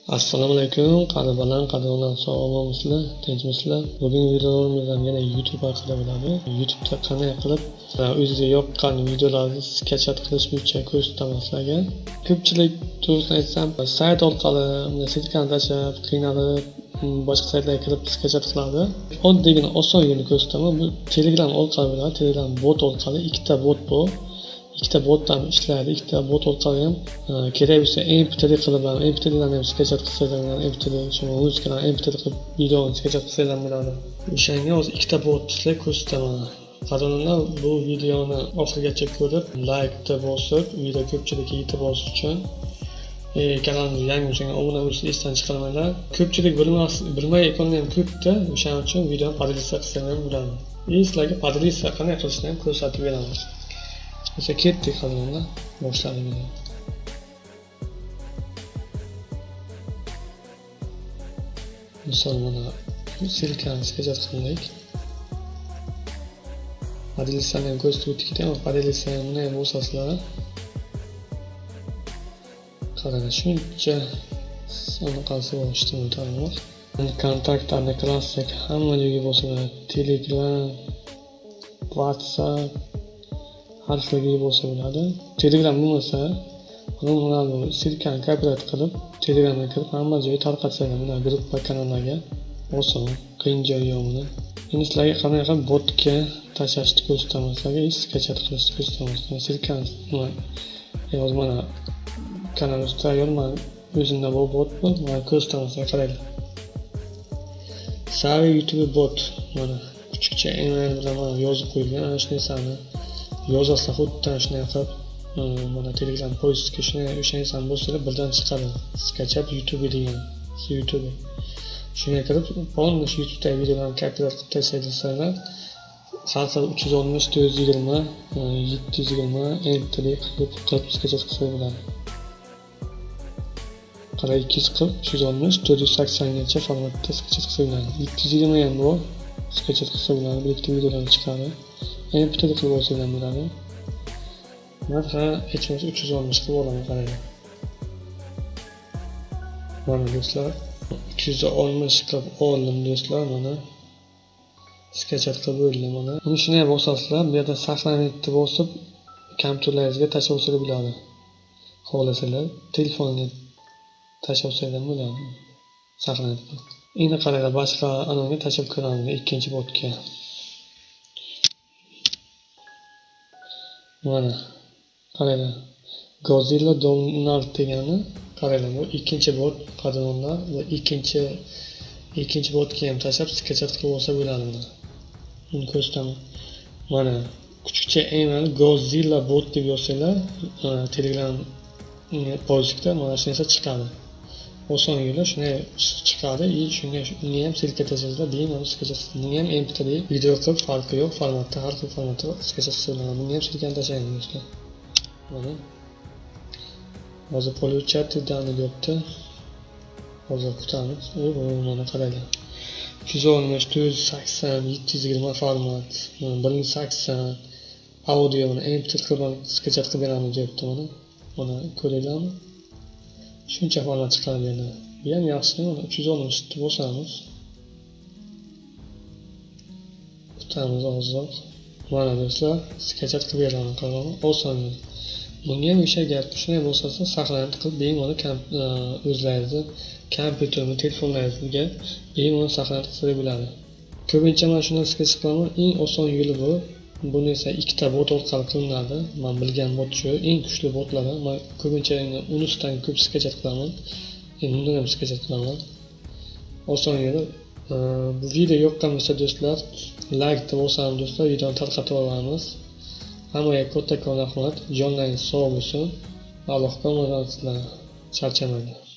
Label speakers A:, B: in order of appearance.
A: Assalomu alaykum, qadrbaland qadrdo'stlar, sog'lommisizlar, tinchmisizlar? Bugungi videolarimiz yana YouTube orqali bo'ladi. YouTube'da qanday qilib o'zingizga yoqqan videolarni sketchat qilish bo'yicha ko'rsataman sizlarga. Ko'pchilik to'g'risini aytsam, sayt orqali sirkani tashlab, qiynalib, boshqa saytlarga kirib sketchat qiladi. Oddiygina oson yo'lni ko'rsataman. Bu Telegram orqali bo'ladi. Telegram bot orqali ikkita bot bor. Ikkita botdan ishlaydi. Ikkita bot orqali ham kerak bo'lsa MP3 qilib ham MP3dan ham sketchat qilsanglar, MP3 shuni muzikadan MP3 qilib videoni sketchat qilsanglar bo'ladi. O'shanga hozir ikkita bot sizlarga ko'rsataman. Qadrdo'stlar, bu videoni oxirigacha ko'rib, like bosib, video ko'pchilikka yetib olish uchun kanalimizga yangi bo'lsangiz obuna bo'lishni esdan chiqarmanglar. Ko'pchilik bilmay ekanlar ham ko'pda, o'shaning uchun videoni podelitsiya qilsanglar bo'ladi. Sizlarga podelitsiya qanday qilishni ham ko'rsatib beramiz. Mesela ketdik qadrdo'stlar, boshladik video. Misol mana sirkani sketchat qildik. Podelitsiyalarni ham ko'rsatib o'tdik, ammo podelitsiya bunday bo'lsa sizlar qarang, shuncha sanaqasi bor ijtimoiy tarmoq. Kontakt, klassik hamma joyga bo'lsa, Telegram, WhatsApp har xilga bo'lsa bo'ladi. Telegram bo'lmasa, mana sirkani kopyulet qilib, Telegramga kirib hamma joyga tarqatsangiz, mana gruppa kanallarga oson, qiyin joyi yo'q buni. Endi sizlarga qanday qilib botga tashlashni ko'rsataman, sizlarga sketchat qilishni ko'rsataman. Sirkani yozib mana kanal ustida tayyor, mana o'zimda bu bot bor, mana ko'rsataman sizlarga, qaranglar. Savi YouTube bot mana kichikcha email bilan mana yozib qo'yilgan, ana shu narsani yozasizlar, xuddi shunday qilib mana Telegram poistga o'sha narsani bossangiz birdan chiqadi. Sketchat YouTube degan, YouTube. Shunga kirib, polniy YouTube'dagi videolarni kopyulet qilib tashlaysiz. Har xil 360, 420, 720, MP3 qilib sketchat qilsa bo'ladi. Qarang, 240, 360, 480 gacha formatda sketchat qilsa bo'ladi. 720 ham bor, sketchat qilsa bo'ladi, biriktirib videolarni chiqadi. MP3 qilib olsanglar bo'ladi. Men hech bo'lmasa 360 qilib olaman, qarang. Mana do'stlar, 360 qilib oldim do'stlar, mana sketchat qilib bo'ldim mana. Buni shunday bosasizlar, bu yerda saqlanib bosib, kompyuterlaringizga tashlab olsanglar bo'ladi. Xohlasanglar telefonga tashlab olsanglar bo'ladi. Saqlanib. Endi qaranglar, boshqa anonga tashlab ko'ramiz, ikkinchi botga. Mana qaranglar, Godzilla Donald degani, qaranglar, bu ikkinchi bot qadrdo'stlar, va ikkinchi botga ham tashlab sketchat qilib olsa bo'ladi buni. Buni ko'rsataman. Mana kichikcha email Godzilla bot deb yozsanglar, Telegram poistda mana shu narsa chiqadi. Oson yo'li shunday chiqadi, shunga ham sirka tashlasizlar, bemalol sketchat qilib, buni ham MP3 video qilib, farqi yo'q, formatda, har xil formatda sketchat qilib, buni ham sirkani tashlaymiz do'stlar. Mana hozir получатель deyapti. Hozir kutamiz. Mana qaranglar. 360, 480, 720 format, 1080 audio ni MP3 qilib sketchat qilib beramiz deyapti mana. Mana ko'ringlarmi? Shuncha format chiqarib beradi. Bu ham yaxshi, mana 360 ni bosamiz. Kutamiz ozroq. Mana do'stlar, sketchat qilib beraman, qarang, oson. Bunga ham o'sha gap, shunday bo'lsa, saqlanib qilib bemalol o'zlaringizni kompyuterni, telefonlaringizga bemalol saqlanib qilsa bo'ladi. Ko'pincha men shuni sketch qilaman, eng oson yo'li bu. Buni esa ikkita bot orqali qilinadi. Men bilgan bot shu, eng kuchli botlar. Men ko'pincha unisidan ko'p sketchat qilaman. Endi bundan ham sketchat qilaman. Oson yo'li. Bu video yoqqan bo'lsa do'stlar, like bosamiz do'stlar, videoni tarqatib olamiz. Hammaga kattakon rahmat. Jonlaringiz sog' bo'lsin. Allohga omonat qiling. Charchamang.